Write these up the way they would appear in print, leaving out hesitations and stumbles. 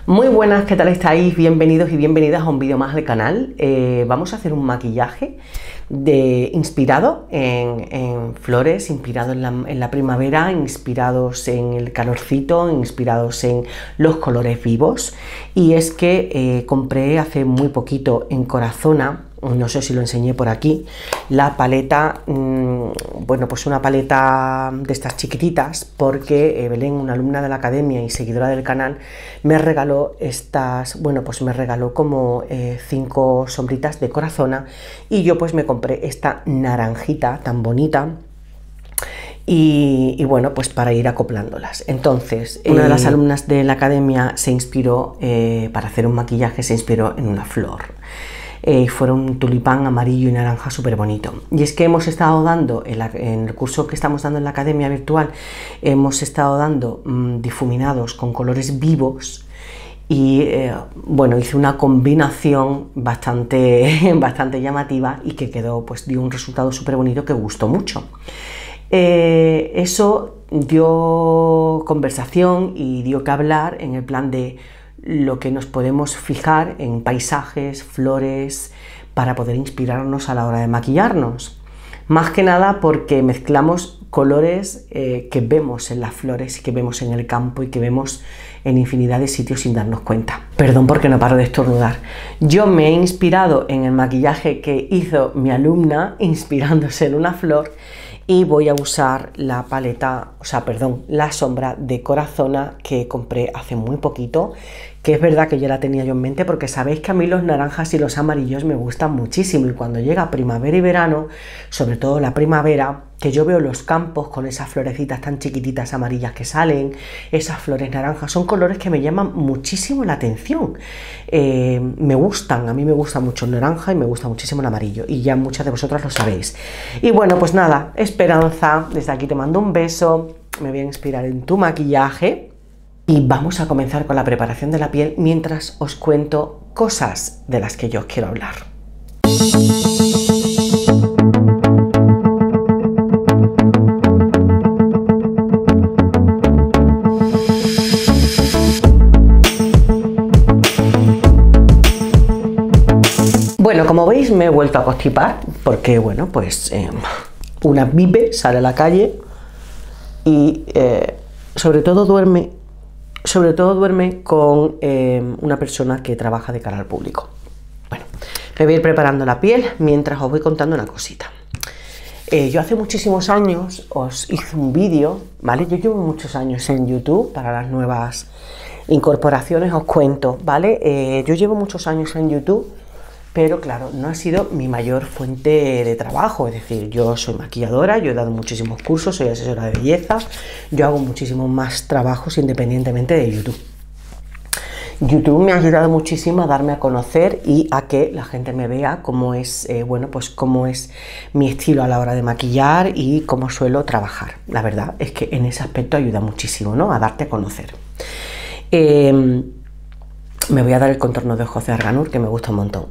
Muy buenas, ¿qué tal estáis? Bienvenidos y bienvenidas a un vídeo más del canal. Vamos a hacer un maquillaje inspirado en flores, inspirado en la primavera, inspirados en el calorcito, inspirados en los colores vivos. Y es que compré hace muy poquito en Corazona, no sé si lo enseñé por aquí, la paleta, bueno, pues una paleta de estas chiquititas, porque Belén, una alumna de la academia y seguidora del canal, me regaló estas, bueno, pues me regaló como 5 sombritas de Corazona, y yo pues me compré esta naranjita tan bonita. Y bueno, pues para ir acoplándolas. Entonces, una de las alumnas de la academia se inspiró, para hacer un maquillaje, se inspiró en una flor. Fueron un tulipán amarillo y naranja súper bonito. Y es que hemos estado dando, en el curso que estamos dando en la academia virtual, hemos estado dando difuminados con colores vivos. Y bueno, hice una combinación bastante llamativa y que quedó, pues dio un resultado súper bonito que gustó mucho. Eso dio conversación y dio que hablar en el plan de lo que nos podemos fijar en paisajes, flores, para poder inspirarnos a la hora de maquillarnos. Más que nada porque mezclamos colores que vemos en las flores, que vemos en el campo y que vemos en infinidad de sitios sin darnos cuenta. Perdón porque no paro de estornudar. Yo me he inspirado en el maquillaje que hizo mi alumna, inspirándose en una flor, y voy a usar la paleta, la sombra de Corazona que compré hace muy poquito, que es verdad que ya la tenía yo en mente, porque sabéis que a mí los naranjas y los amarillos me gustan muchísimo, y cuando llega primavera y verano, sobre todo la primavera, que yo veo los campos con esas florecitas tan chiquititas amarillas que salen, esas flores naranjas, son colores que me llaman muchísimo la atención. Me gustan, a mí me gusta mucho el naranja y me gusta muchísimo el amarillo, y ya muchas de vosotras lo sabéis. Y bueno, pues nada, Esperanza, desde aquí te mando un beso, me voy a inspirar en tu maquillaje y vamos a comenzar con la preparación de la piel mientras os cuento cosas de las que yo os quiero hablar. Bueno, como veis me he vuelto a constipar porque, bueno, pues una vive, sale a la calle y sobre todo duerme con una persona que trabaja de cara al público. Bueno, me voy a ir preparando la piel mientras os voy contando una cosita. Yo hace muchísimos años os hice un vídeo, ¿vale? Yo llevo muchos años en YouTube, para las nuevas incorporaciones os cuento, ¿vale? Yo llevo muchos años en YouTube, pero claro, no ha sido mi mayor fuente de trabajo. Es decir, yo soy maquilladora, yo he dado muchísimos cursos, soy asesora de belleza, yo hago muchísimos más trabajos independientemente de YouTube. YouTube me ha ayudado muchísimo a darme a conocer y a que la gente me vea cómo es, bueno, pues cómo es mi estilo a la hora de maquillar y cómo suelo trabajar. La verdad es que en ese aspecto ayuda muchísimo, ¿no?, a darte a conocer. Me voy a dar el contorno de ojos de Arganur, que me gusta un montón.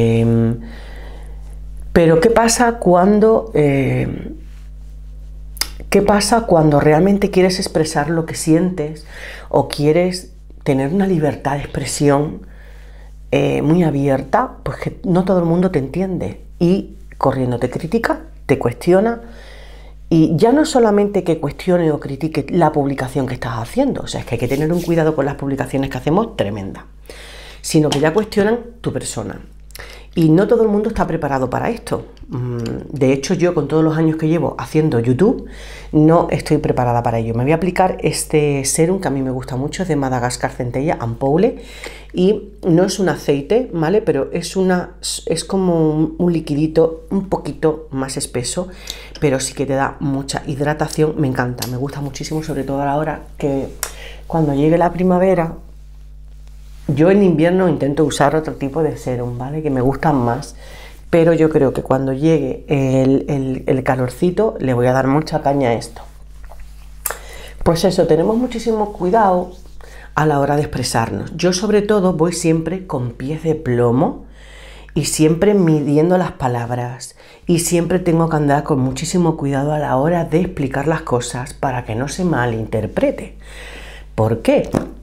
Pero ¿qué pasa cuando realmente quieres expresar lo que sientes o quieres tener una libertad de expresión muy abierta? Pues que no todo el mundo te entiende y corriendo te critica, te cuestiona. Y ya no solamente que cuestione o critique la publicación que estás haciendo, o sea, es que hay que tener un cuidado con las publicaciones que hacemos tremenda, sino que ya cuestionan tu persona. Y no todo el mundo está preparado para esto. De hecho, yo con todos los años que llevo haciendo YouTube, no estoy preparada para ello. Me voy a aplicar este serum que a mí me gusta mucho, es de Madagascar Centella Ampoule, y no es un aceite, ¿vale? Pero es como un liquidito un poquito más espeso, pero sí que te da mucha hidratación. Me encanta, me gusta muchísimo, sobre todo a la hora que cuando llegue la primavera. Yo en invierno intento usar otro tipo de serum, ¿vale?, que me gustan más, pero yo creo que cuando llegue el calorcito le voy a dar mucha caña a esto. Pues eso, tenemos muchísimo cuidado a la hora de expresarnos. Yo sobre todo voy siempre con pies de plomo y siempre midiendo las palabras, y siempre tengo que andar con muchísimo cuidado a la hora de explicar las cosas para que no se malinterprete. ¿Por qué?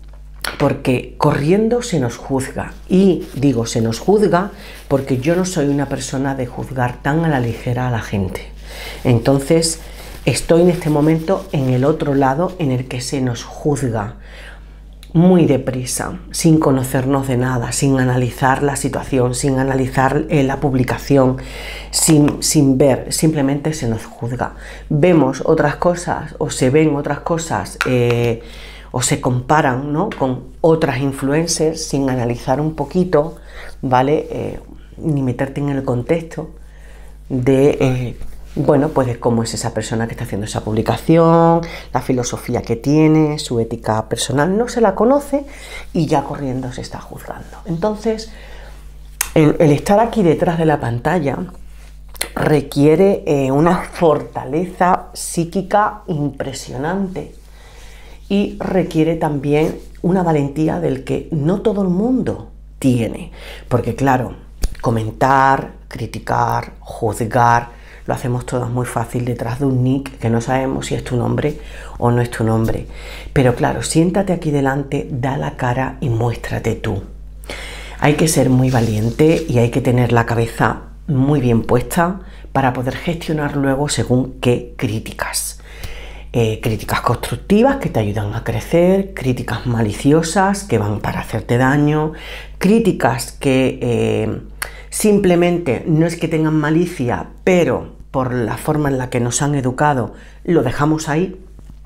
porque corriendo se nos juzga. Y digo se nos juzga porque yo no soy una persona de juzgar tan a la ligera a la gente. Entonces estoy en este momento en el otro lado en el que se nos juzga muy deprisa, sin conocernos de nada, sin analizar la situación, sin analizar la publicación, sin ver, simplemente se nos juzga. Vemos otras cosas o se ven otras cosas o se comparan, ¿no?, con otras influencers sin analizar un poquito, ¿vale? Ni meterte en el contexto de bueno, pues de cómo es esa persona que está haciendo esa publicación, la filosofía que tiene, su ética personal, no se la conoce y ya corriendo se está juzgando. Entonces, el estar aquí detrás de la pantalla requiere una fortaleza psíquica impresionante y requiere también una valentía del que no todo el mundo tiene, porque claro, comentar, criticar, juzgar, lo hacemos todos muy fácil detrás de un nick que no sabemos si es tu nombre o no es tu nombre. Pero claro, siéntate aquí delante, da la cara y muéstrate tú. Hay que ser muy valiente y hay que tener la cabeza muy bien puesta para poder gestionar luego según qué críticas. Críticas constructivas que te ayudan a crecer, críticas maliciosas que van para hacerte daño, críticas que simplemente no es que tengan malicia, pero por la forma en la que nos han educado lo dejamos ahí.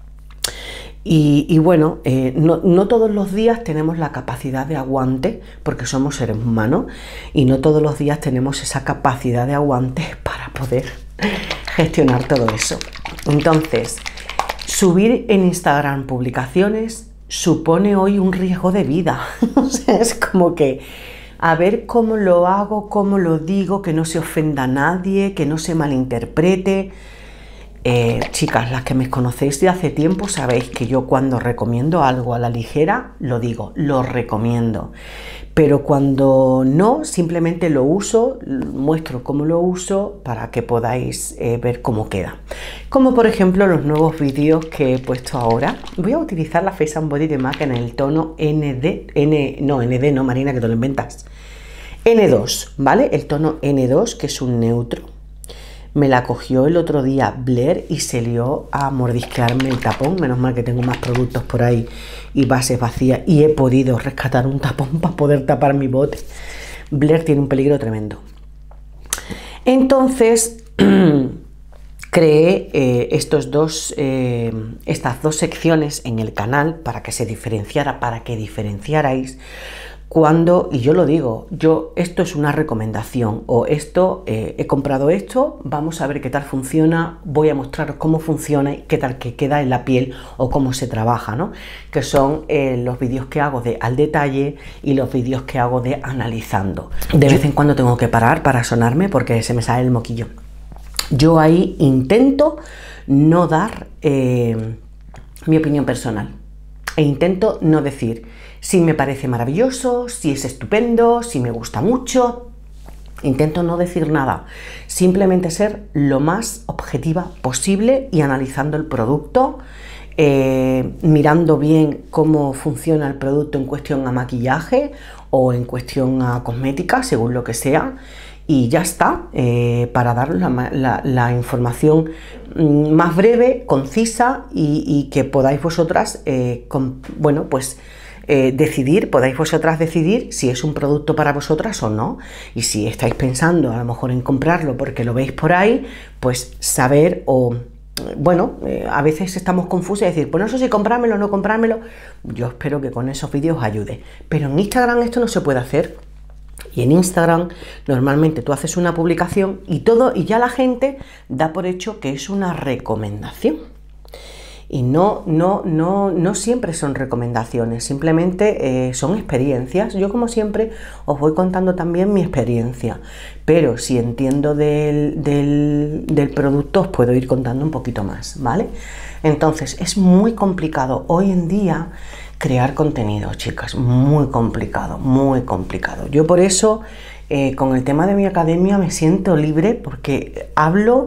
Y bueno, no todos los días tenemos la capacidad de aguante, porque somos seres humanos, y no todos los días tenemos esa capacidad de aguante para poder gestionar todo eso. Entonces, subir en Instagram publicaciones supone hoy un riesgo de vida. O sea, es como que a ver cómo lo hago, cómo lo digo, que no se ofenda a nadie, que no se malinterprete. Chicas, las que me conocéis de hace tiempo sabéis que yo cuando recomiendo algo a la ligera, lo digo, lo recomiendo. Pero cuando no, simplemente lo uso, muestro cómo lo uso para que podáis ver cómo queda. Como por ejemplo los nuevos vídeos que he puesto ahora. Voy a utilizar la Face and Body de MAC en el tono ND no, Marina, que te lo inventas. N2, ¿vale? El tono N2, que es un neutro. Me la cogió el otro día Blair y se lió a mordisquearme el tapón. Menos mal que tengo más productos por ahí y bases vacías y he podido rescatar un tapón para poder tapar mi bote. Blair tiene un peligro tremendo. Entonces creé estas dos secciones en el canal para que se diferenciara, para que diferenciarais cuando, y yo lo digo, esto es una recomendación, o esto, he comprado esto, vamos a ver qué tal funciona, voy a mostraros cómo funciona y qué tal que queda en la piel o cómo se trabaja, ¿no? Que son los vídeos que hago de al detalle y los vídeos que hago de analizando. De vez en cuando tengo que parar para sonarme porque se me sale el moquillo. Yo ahí intento no dar mi opinión personal e intento no decir si me parece maravilloso, si es estupendo, si me gusta mucho. Intento no decir nada, simplemente ser lo más objetiva posible y analizando el producto, mirando bien cómo funciona el producto en cuestión a maquillaje o en cuestión a cosmética, según lo que sea. Y ya está, para daros la información más breve, concisa y que podáis vosotras, podáis vosotras decidir si es un producto para vosotras o no. Y si estáis pensando a lo mejor en comprarlo porque lo veis por ahí, pues saber a veces estamos confusos y decir, pues no sé si comprármelo o no comprármelo. Yo espero que con esos vídeos os ayude. Pero en Instagram esto no se puede hacer. Y en Instagram normalmente tú haces una publicación y ya la gente da por hecho que es una recomendación. Y no siempre son recomendaciones, simplemente son experiencias. Yo como siempre os voy contando también mi experiencia, pero si entiendo del producto os puedo ir contando un poquito más, ¿vale? Entonces es muy complicado hoy en día crear contenido, chicas, muy complicado, muy complicado. Yo por eso con el tema de mi academia me siento libre porque hablo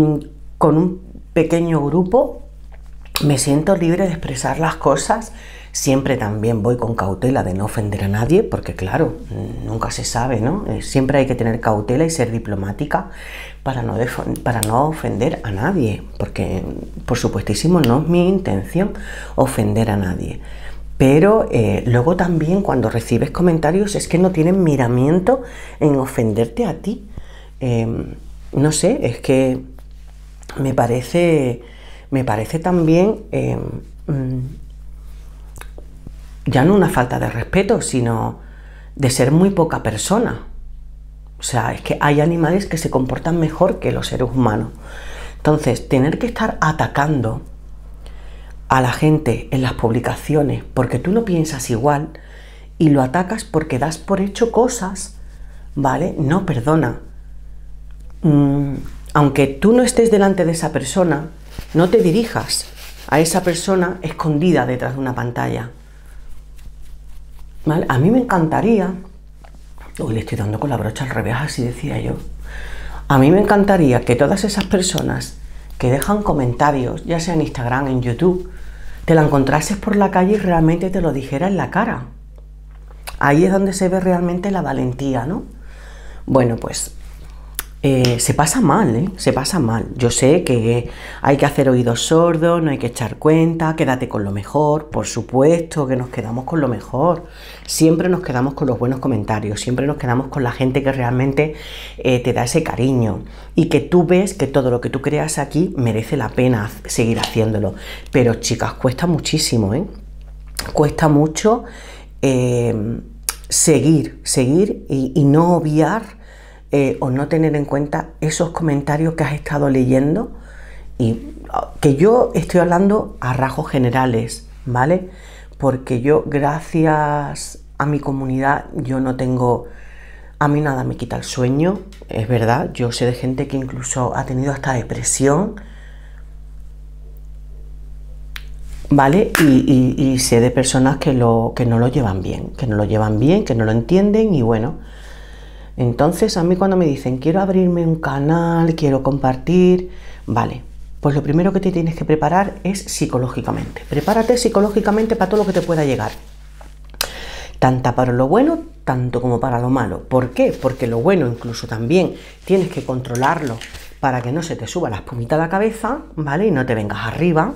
con un pequeño grupo. Me siento libre de expresar las cosas Siempre también voy con cautela de no ofender a nadie, porque claro, nunca se sabe, ¿no? Siempre hay que tener cautela y ser diplomática para no ofender a nadie, porque por supuestísimo no es mi intención ofender a nadie. Pero luego también cuando recibes comentarios es que no tienen miramiento en ofenderte a ti. No sé, es que me parece también ya no una falta de respeto, sino de ser muy poca persona. O sea, es que hay animales que se comportan mejor que los seres humanos. Entonces, tener que estar atacando a la gente en las publicaciones porque tú no piensas igual y lo atacas porque das por hecho cosas, ¿vale? No, perdona. Aunque tú no estés delante de esa persona, no te dirijas a esa persona escondida detrás de una pantalla. ¿Vale? A mí me encantaría, hoy le estoy dando con la brocha al revés, así decía yo, a mí me encantaría que todas esas personas que dejan comentarios, ya sea en Instagram, en YouTube, te la encontrases por la calle y realmente te lo dijera en la cara. Ahí es donde se ve realmente la valentía, ¿no? Bueno, pues se pasa mal, ¿eh? Se pasa mal. Yo sé que hay que hacer oídos sordos, no hay que echar cuenta, quédate con lo mejor, por supuesto que nos quedamos con lo mejor. Siempre nos quedamos con los buenos comentarios, siempre nos quedamos con la gente que realmente te da ese cariño y que tú ves que todo lo que tú creas aquí merece la pena seguir haciéndolo. Pero chicas, cuesta muchísimo, ¿eh? Cuesta mucho seguir y no obviar o no tener en cuenta esos comentarios que has estado leyendo, y que yo estoy hablando a rasgos generales, ¿vale? Porque yo, gracias a mi comunidad, yo no tengo, a mí nada me quita el sueño, es verdad. Yo sé de gente que incluso ha tenido hasta depresión, ¿vale? Y sé de personas que no lo llevan bien, que no lo entienden, y bueno. Entonces a mí cuando me dicen quiero abrirme un canal, quiero compartir, vale, pues lo primero que te tienes que preparar es psicológicamente. Prepárate psicológicamente para todo lo que te pueda llegar, tanto para lo bueno, tanto como para lo malo. ¿Por qué? Porque lo bueno incluso también tienes que controlarlo para que no se te suba la espumita a la cabeza, ¿vale? Y no te vengas arriba.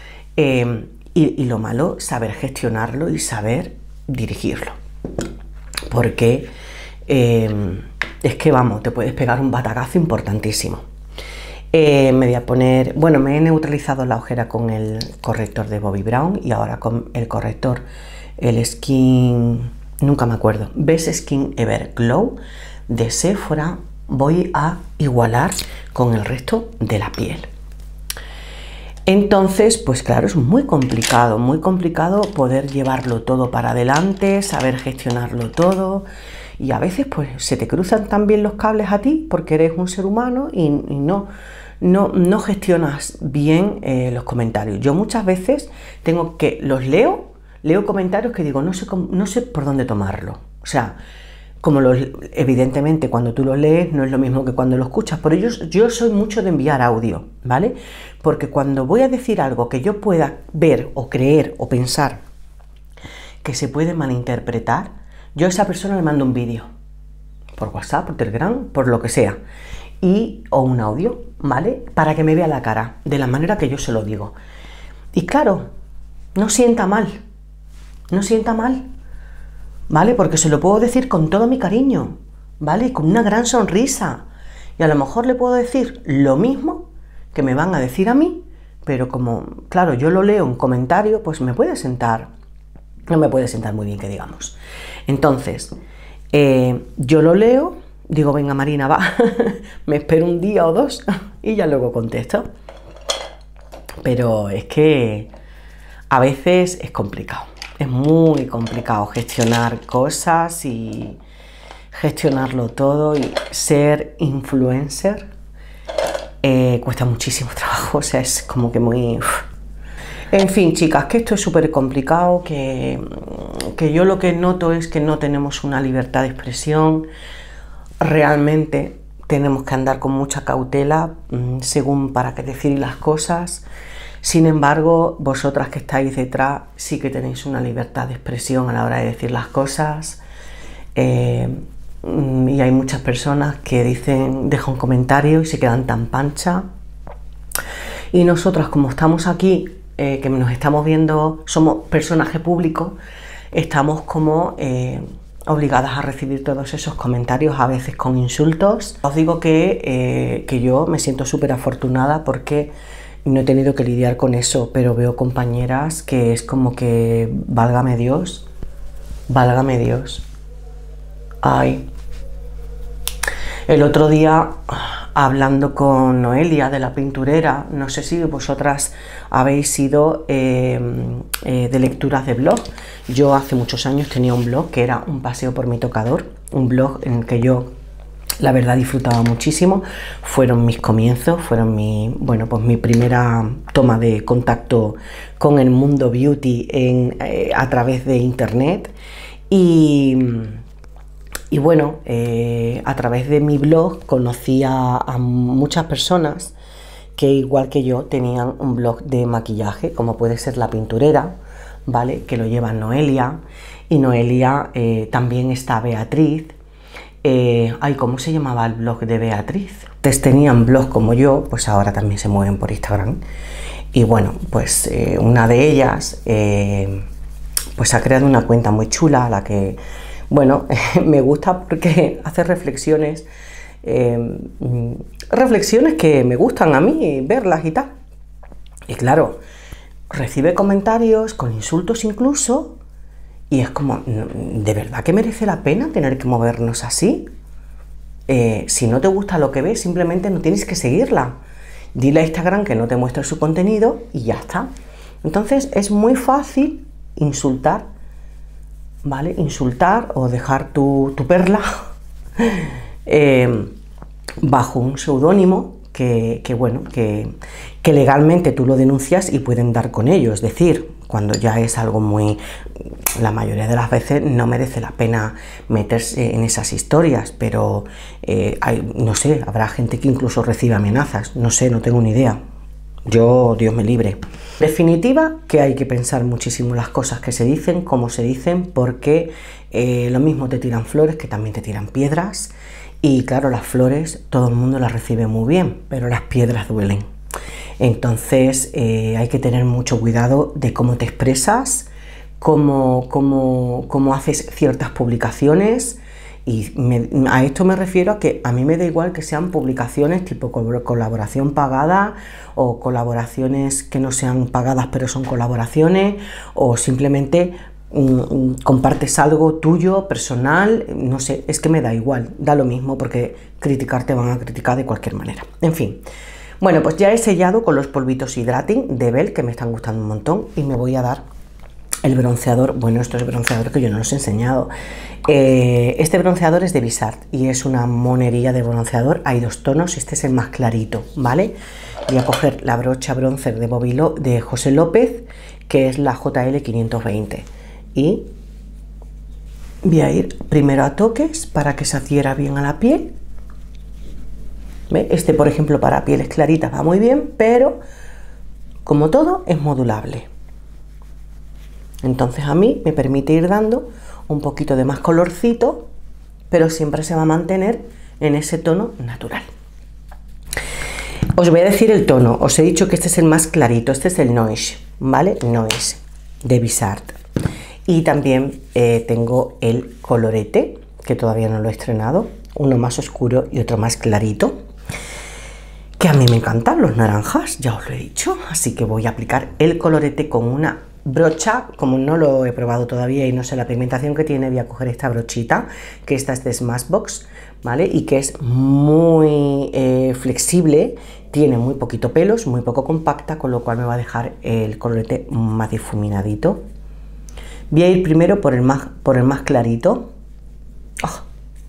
Y lo malo, saber gestionarlo y saber dirigirlo. Porque es que vamos, te puedes pegar un batacazo importantísimo. Me voy a poner, bueno, me he neutralizado la ojera con el corrector de Bobbi Brown y ahora con el corrector, el Skin, nunca me acuerdo, Best Skin Ever Glow de Sephora, voy a igualar con el resto de la piel. Entonces, pues claro, es muy complicado poder llevarlo todo para adelante, saber gestionarlo todo. Y a veces pues se te cruzan también los cables a ti porque eres un ser humano y no gestionas bien los comentarios. Yo muchas veces leo comentarios que digo, no sé por dónde tomarlo. O sea, evidentemente cuando tú lo lees no es lo mismo que cuando lo escuchas. Por ello yo soy mucho de enviar audio, ¿vale? Porque cuando voy a decir algo que yo pueda ver o creer o pensar que se puede malinterpretar, yo a esa persona le mando un vídeo por WhatsApp, por Telegram, por lo que sea, o un audio, ¿vale? Para que me vea la cara, de la manera que yo se lo digo. Y claro, no sienta mal, ¿vale? Porque se lo puedo decir con todo mi cariño, ¿vale? Con una gran sonrisa. Y a lo mejor le puedo decir lo mismo que me van a decir a mí, pero como, claro, yo lo leo en comentario, pues no me puede sentar muy bien, que digamos. Entonces, yo lo leo, digo, venga Marina, va, me espero un día o dos y ya luego contesto. Pero es que a veces es complicado, es muy complicado gestionar cosas y gestionarlo todo, y ser influencer cuesta muchísimo trabajo, o sea, es como que muy... En fin, chicas, que esto es súper complicado, que yo lo que noto es que no tenemos una libertad de expresión. Realmente tenemos que andar con mucha cautela según para qué decir las cosas. Sin embargo, vosotras que estáis detrás sí que tenéis una libertad de expresión a la hora de decir las cosas, y hay muchas personas que dejan un comentario y se quedan tan pancha, y nosotras, como estamos aquí, que nos estamos viendo, somos personaje público, estamos como obligadas a recibir todos esos comentarios, a veces con insultos. Os digo que yo me siento súper afortunada porque no he tenido que lidiar con eso, pero veo compañeras que es como que, válgame Dios, válgame Dios. Ay. El otro día, hablando con Noelia de la pinturera, no sé si vosotras habéis sido de lecturas de blog. Yo hace muchos años tenía un blog que era Un paseo por mi tocador, un blog en el que yo, la verdad, disfrutaba muchísimo. Fueron mis comienzos, fueron mi primera toma de contacto con el mundo beauty a través de internet. Y bueno, a través de mi blog conocí a muchas personas que, igual que yo, tenían un blog de maquillaje, como puede ser La Pinturera, ¿vale? Que lo lleva Noelia, y Noelia también está Beatriz. ¿Cómo se llamaba el blog de Beatriz? Antes tenían blog como yo, pues ahora también se mueven por Instagram. Y bueno, pues una de ellas pues ha creado una cuenta muy chula, a la que, bueno, me gusta porque hace reflexiones, reflexiones que me gustan a mí verlas y tal. Y claro, recibe comentarios con insultos incluso, y es como, ¿de verdad que merece la pena tener que movernos así? Si no te gusta lo que ves, simplemente no tienes que seguirla. Dile a Instagram que no te muestre su contenido y ya está. Entonces es muy fácil insultar, ¿vale? Insultar o dejar tu perla bajo un seudónimo que legalmente tú lo denuncias y pueden dar con ello. Es decir, cuando ya es algo la mayoría de las veces no merece la pena meterse en esas historias, pero no sé, habrá gente que incluso recibe amenazas, no sé, no tengo ni idea. Yo, Dios me libre. En definitiva, que hay que pensar muchísimo las cosas que se dicen, cómo se dicen, porque lo mismo te tiran flores que también te tiran piedras. Y claro, las flores todo el mundo las recibe muy bien, pero las piedras duelen. Entonces hay que tener mucho cuidado de cómo te expresas, cómo haces ciertas publicaciones. Y a esto me refiero a que a mí me da igual que sean publicaciones tipo colaboración pagada, o colaboraciones que no sean pagadas pero son colaboraciones, o simplemente compartes algo tuyo, personal, no sé, es que me da igual, da lo mismo, porque criticar te van a criticar de cualquier manera. En fin, bueno, pues ya he sellado con los polvitos Hydrating de Belle, que me están gustando un montón, y me voy a dar el bronceador. Bueno, esto es bronceador que yo no os he enseñado. Este bronceador es de Vissart y es una monería de bronceador. Hay dos tonos, este es el más clarito, ¿vale? Voy a coger la brocha bronzer de José López, que es la JL 520, y voy a ir primero a toques para que se adhiera bien a la piel. ¿Ve? Este, por ejemplo, para pieles claritas va muy bien, pero como todo es modulable. Entonces a mí me permite ir dando un poquito de más colorcito, pero siempre se va a mantener en ese tono natural. Os voy a decir el tono. Os he dicho que este es el más clarito, este es el Noise, ¿vale? Noise de Vissart. Y también tengo el colorete, que todavía no lo he estrenado, uno más oscuro y otro más clarito, que a mí me encantan los naranjas, ya os lo he dicho. Así que voy a aplicar el colorete con una brocha. Como no lo he probado todavía y no sé la pigmentación que tiene, voy a coger esta brochita, que esta es de Smashbox, ¿vale? Y que es muy flexible, tiene muy poquito pelos, muy poco compacta, con lo cual me va a dejar el colorete más difuminadito. Voy a ir primero por el más clarito. Oh.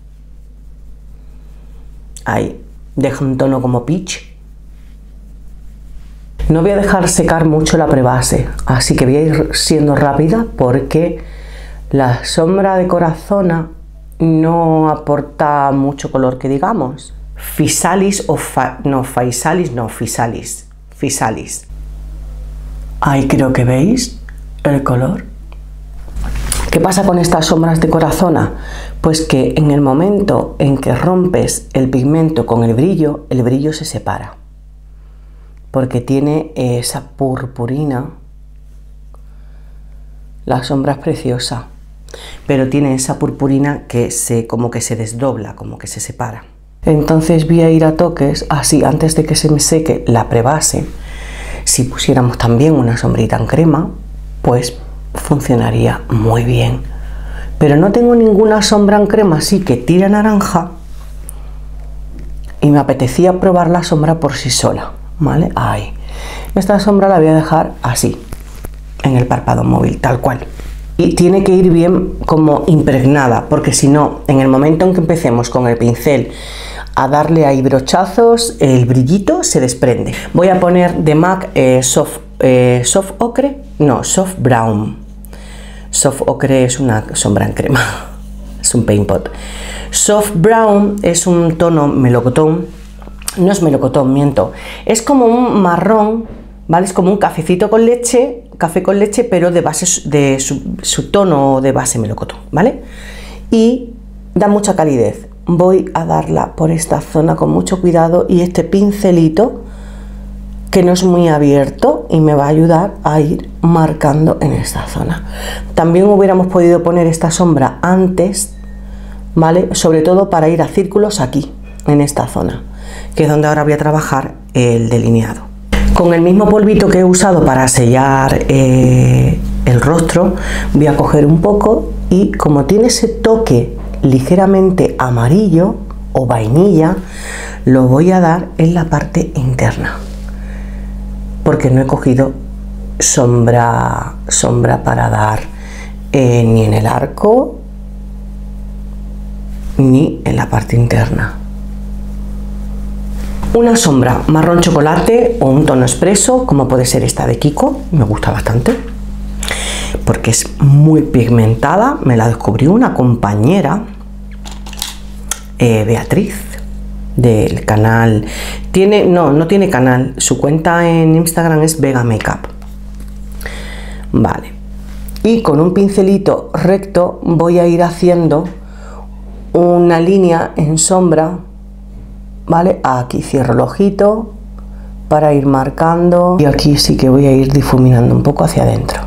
Ahí, deja un tono como peach. No voy a dejar secar mucho la prebase, así que voy a ir siendo rápida porque la sombra de Corazona no aporta mucho color que digamos. Physalis Physalis. Ahí creo que veis el color. ¿Qué pasa con estas sombras de corazona? Pues que en el momento en que rompes el pigmento con el brillo se separa. Porque tiene esa purpurina. La sombra es preciosa, pero tiene esa purpurina que como que se desdobla, como que se separa. Entonces voy a ir a toques, así antes de que se me seque la prebase. Si pusiéramos también una sombrita en crema, pues funcionaría muy bien. Pero no tengo ninguna sombra en crema así que tire naranja y me apetecía probar la sombra por sí sola, ¿vale? Ahí. Esta sombra la voy a dejar así, en el párpado móvil, tal cual. Y tiene que ir bien como impregnada, porque si no, en el momento en que empecemos con el pincel a darle ahí brochazos, el brillito se desprende. Voy a poner de MAC Soft Ocre, no, Soft Brown. Soft Ocre es una sombra en crema, es un paint pot. Soft Brown es un tono melocotón, no es melocotón, miento, es como un marrón, ¿vale? Es como un cafecito con leche, café con leche, pero de base, de su tono de base melocotón, ¿vale? Y da mucha calidez. Voy a darla por esta zona con mucho cuidado y este pincelito, que no es muy abierto, y me va a ayudar a ir marcando en esta zona. También hubiéramos podido poner esta sombra antes, ¿vale? Sobre todo para ir a círculos aquí, en esta zona, que es donde ahora voy a trabajar el delineado. Con el mismo polvito que he usado para sellar el rostro, voy a coger un poco y como tiene ese toque ligeramente amarillo o vainilla, lo voy a dar en la parte interna, porque no he cogido sombra para dar ni en el arco ni en la parte interna. Una sombra marrón chocolate o un tono expreso, como puede ser esta de Kiko, me gusta bastante porque es muy pigmentada. Me la descubrió una compañera, Beatriz, del canal. No tiene canal, su cuenta en Instagram es Vega Makeup. Vale, y con un pincelito recto voy a ir haciendo una línea en sombra, ¿vale? Aquí cierro el ojito para ir marcando y aquí sí que voy a ir difuminando un poco hacia adentro.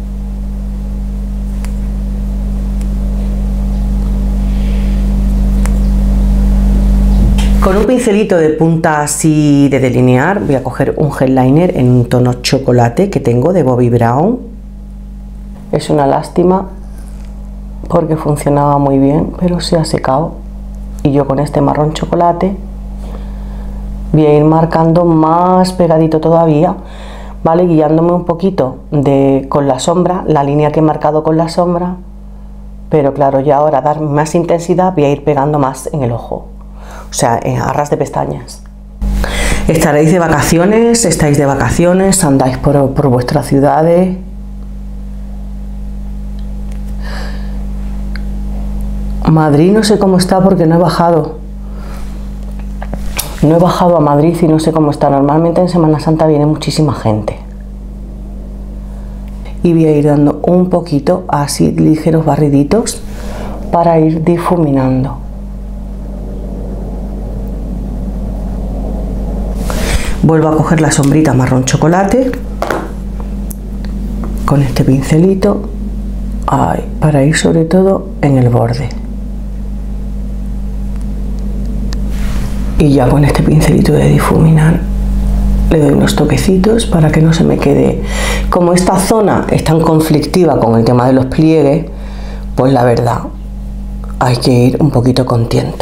Con un pincelito de punta así de delinear voy a coger un gel liner en un tono chocolate que tengo de Bobbi Brown. Es una lástima porque funcionaba muy bien, pero se ha secado, y yo con este marrón chocolate voy a ir marcando más pegadito todavía, ¿vale? Guiándome un poquito con la sombra, la línea que he marcado con la sombra, pero claro, ya ahora dar más intensidad voy a ir pegando más en el ojo, o sea, a ras de pestañas. Estaréis de vacaciones, estáis de vacaciones, andáis por vuestras ciudades. Madrid no sé cómo está porque no he bajado. No he bajado a Madrid y no sé cómo está. Normalmente en Semana Santa viene muchísima gente. Y voy a ir dando un poquito, así ligeros barriditos, para ir difuminando. Vuelvo a coger la sombrita marrón chocolate con este pincelito, para ir sobre todo en el borde. Y ya con este pincelito de difuminar le doy unos toquecitos para que no se me quede. Como esta zona es tan conflictiva con el tema de los pliegues, pues la verdad hay que ir un poquito con tiento.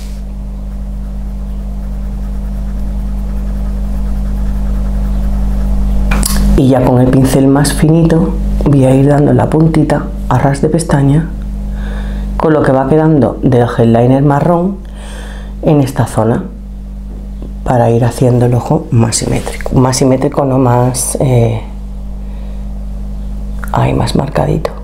Y ya con el pincel más finito voy a ir dando la puntita a ras de pestaña con lo que va quedando del gel liner marrón en esta zona, para ir haciendo el ojo más simétrico, no más más marcadito.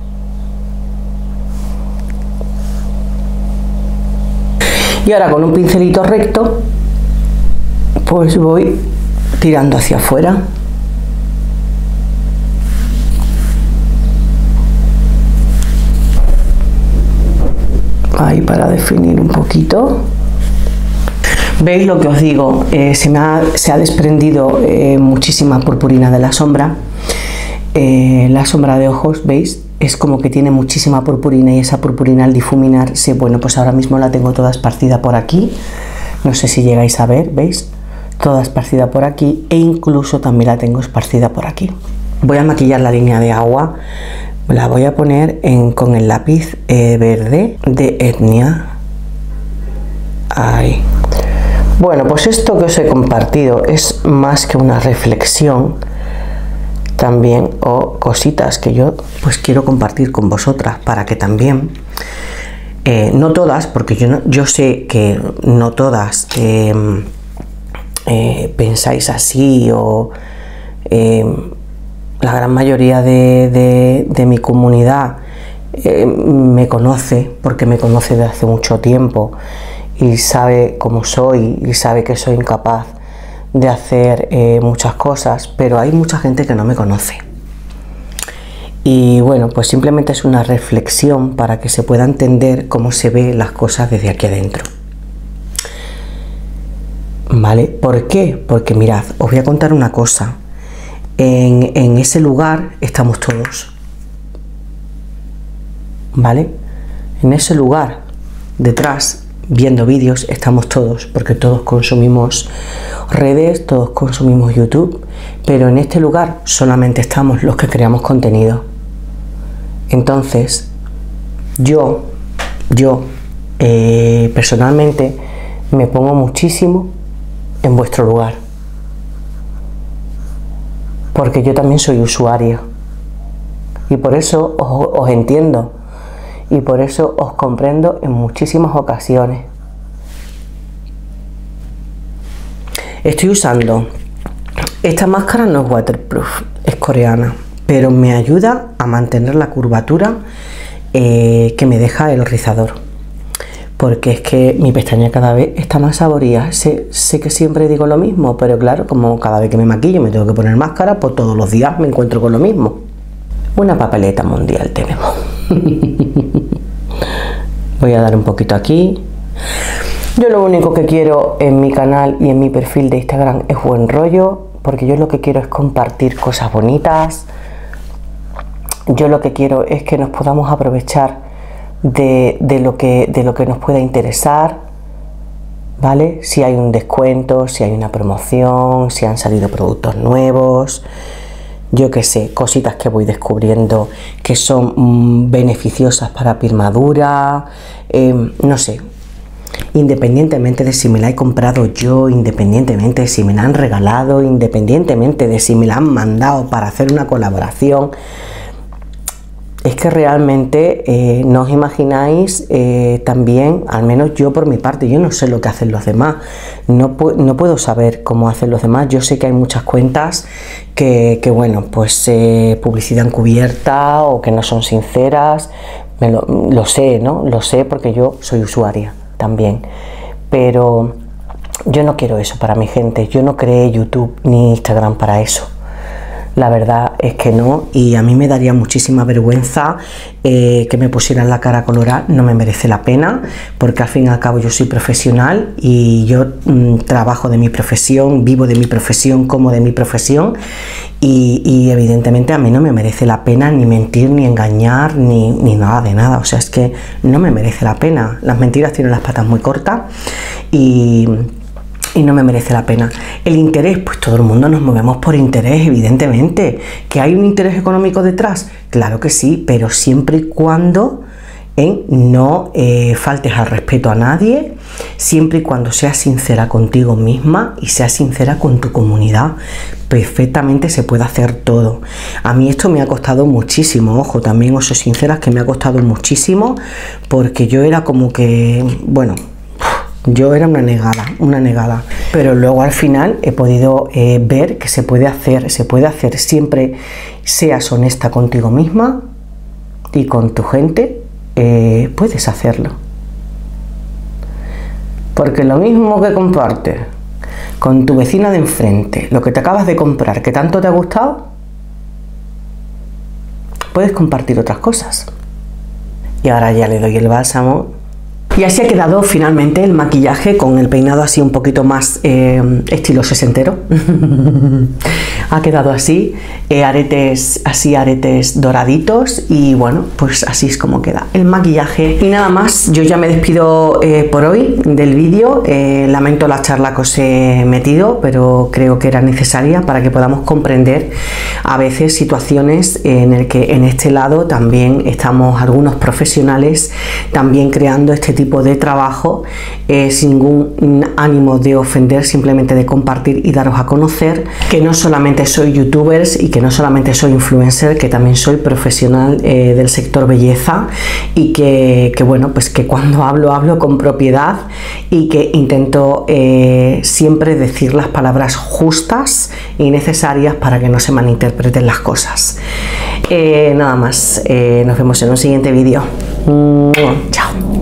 Y ahora con un pincelito recto pues voy tirando hacia afuera ahí para definir un poquito. ¿Veis lo que os digo? Se ha desprendido muchísima purpurina de la sombra. La sombra de ojos, ¿veis? Es como que tiene muchísima purpurina y esa purpurina al difuminarse, bueno, pues ahora mismo la tengo toda esparcida por aquí. No sé si llegáis a ver, ¿veis? Toda esparcida por aquí e incluso también la tengo esparcida por aquí. Voy a maquillar la línea de agua. La voy a poner con el lápiz verde de Etnia. Ahí. Bueno, pues esto que os he compartido es más que una reflexión también, o cositas que yo pues quiero compartir con vosotras para que también, no todas, porque yo sé que no todas pensáis así, o la gran mayoría de mi comunidad me conoce, porque me conoce de hace mucho tiempo y sabe cómo soy y sabe que soy incapaz de hacer muchas cosas, pero hay mucha gente que no me conoce. Y bueno, pues simplemente es una reflexión para que se pueda entender cómo se ven las cosas desde aquí adentro. ¿Vale? ¿Por qué? Porque mirad, os voy a contar una cosa. En ese lugar estamos todos. ¿Vale? En ese lugar, detrás, viendo vídeos, estamos todos, porque todos consumimos redes, todos consumimos YouTube, pero en este lugar solamente estamos los que creamos contenido. Entonces, yo personalmente me pongo muchísimo en vuestro lugar, porque yo también soy usuario y por eso os entiendo y por eso os comprendo en muchísimas ocasiones. Estoy usando esta máscara, no es waterproof, es coreana, pero me ayuda a mantener la curvatura que me deja el rizador, porque es que mi pestaña cada vez está más saboría. Sé que siempre digo lo mismo, pero claro, como cada vez que me maquillo me tengo que poner máscara, pues todos los días me encuentro con lo mismo. Una papeleta mundial tenemos. Voy a dar un poquito aquí. Yo lo único que quiero en mi canal y en mi perfil de Instagram es buen rollo, porque yo lo que quiero es compartir cosas bonitas. Yo lo que quiero es que nos podamos aprovechar de lo que nos pueda interesar, ¿vale? Si hay un descuento, si hay una promoción, si han salido productos nuevos, yo qué sé, cositas que voy descubriendo que son beneficiosas para piel madura, no sé, independientemente de si me la he comprado yo, independientemente de si me la han regalado, independientemente de si me la han mandado para hacer una colaboración. Es que realmente no os imagináis también, al menos yo por mi parte, yo no sé lo que hacen los demás, no puedo saber cómo hacen los demás. Yo sé que hay muchas cuentas que bueno, pues publicidad encubierta o que no son sinceras, lo sé, ¿no? Lo sé porque yo soy usuaria también, pero yo no quiero eso para mi gente. Yo no creé YouTube ni Instagram para eso. La verdad es que no, y a mí me daría muchísima vergüenza que me pusieran la cara colorada. No me merece la pena, porque al fin y al cabo yo soy profesional y yo trabajo de mi profesión, vivo de mi profesión, como de mi profesión, y evidentemente a mí no me merece la pena ni mentir, ni engañar, ni nada de nada. O sea, es que no me merece la pena. Las mentiras tienen las patas muy cortas y no me merece la pena. El interés, pues todo el mundo nos movemos por interés, evidentemente. ¿Que hay un interés económico detrás? Claro que sí, pero siempre y cuando no faltes al respeto a nadie, siempre y cuando seas sincera contigo misma y seas sincera con tu comunidad. Perfectamente se puede hacer todo. A mí esto me ha costado muchísimo, ojo, también os soy sincera que me ha costado muchísimo, porque yo era como que, bueno, yo era una negada, pero luego al final he podido ver que se puede hacer siempre seas honesta contigo misma y con tu gente, puedes hacerlo. Porque lo mismo que compartes con tu vecina de enfrente, lo que te acabas de comprar, que tanto te ha gustado, puedes compartir otras cosas. Y ahora ya le doy el bálsamo Y así ha quedado finalmente el maquillaje con el peinado así un poquito más estilo sesentero. Ha quedado así, aretes doraditos y bueno, pues así es como queda el maquillaje. Y nada más, yo ya me despido por hoy del vídeo. Lamento la charla que os he metido, pero creo que era necesaria para que podamos comprender a veces situaciones en el que en este lado también estamos algunos profesionales también creando este tipo de trabajo sin ningún ánimo de ofender, simplemente de compartir y daros a conocer que no solamente soy youtubers y que no solamente soy influencer, que también soy profesional del sector belleza y que bueno, pues que cuando hablo con propiedad y que intento siempre decir las palabras justas y necesarias para que no se malinterpreten las cosas. Nada más, nos vemos en un siguiente vídeo. Chao.